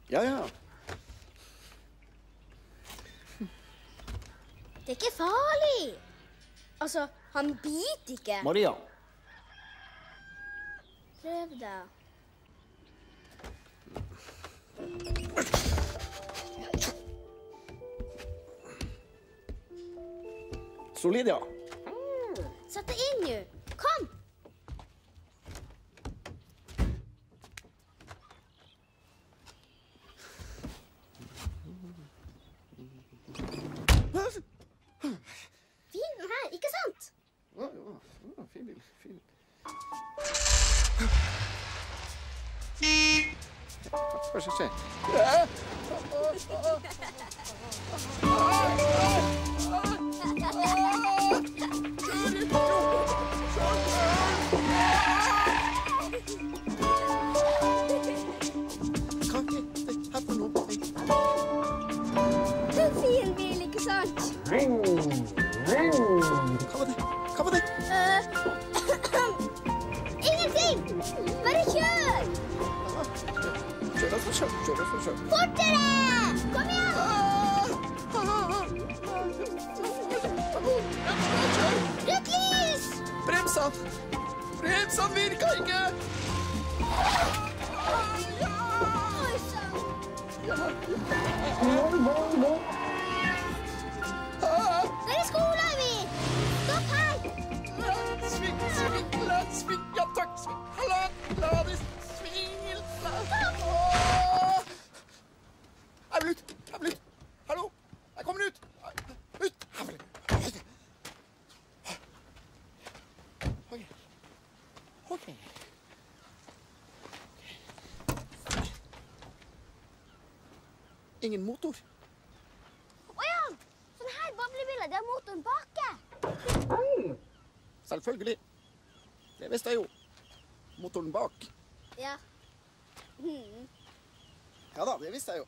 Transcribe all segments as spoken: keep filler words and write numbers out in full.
Ja, ja. Det er ikke farlig. Altså, han biter ikke. Maria. Prøv det. Solid, ja. Sett det inn nå. Kom. Fin den her, ikke sant? Ja, ja, fin bil, fin. Hva skal skje? Hva er det her for noe? En fin bil, ikke sant? Hva var det? Hva var det? Uh, ingenting! Bare kjør! Kjør oss for kjør, kjør oss for kjør. Fortere! Kom igjen! Rødt lys! Bremsene! Bremsene virker ikke! Oi, sann! Der er skolen, vi! Stopp her! Sving, sving, la, sving, ja takk, sving, la, la det sving, la. Jeg vil ut, jeg vil ut. Hallo, jeg kommer ut. Ut, jeg vil ut. Ok, ok. Ingen motor. Åja, sånn her bablebiler, det er motoren bake. Selvfølgelig. Det visste jeg jo. Motoren bak. Ja. Hmm. Ja da, det visste jeg jo.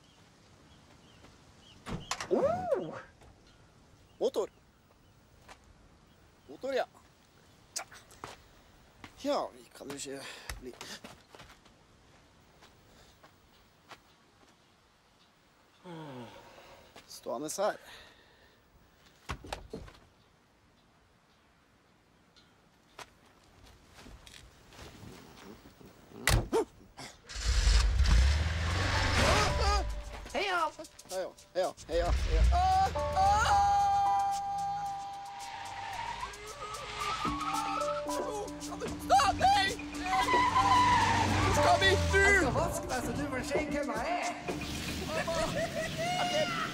Oh. Motor. Motor, ja. Ja, vi kan jo ikke bli... Stående her. Heia! Heia, heia, heia, heia. Ah, ah! Stopp, nei! Hvor skal vi? Du! Jeg skal vaske deg så du får se hvem jeg er. Ok.